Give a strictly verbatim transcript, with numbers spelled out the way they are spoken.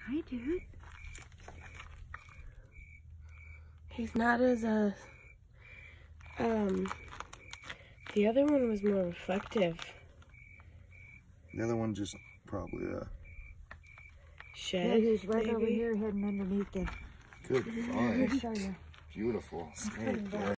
Hi, dude. He's not as a, um, the other one was more reflective. The other one just probably, uh, Shed, Yeah, he's right maybe? over here heading underneath it. good Let me find. show you. Beautiful snake. down.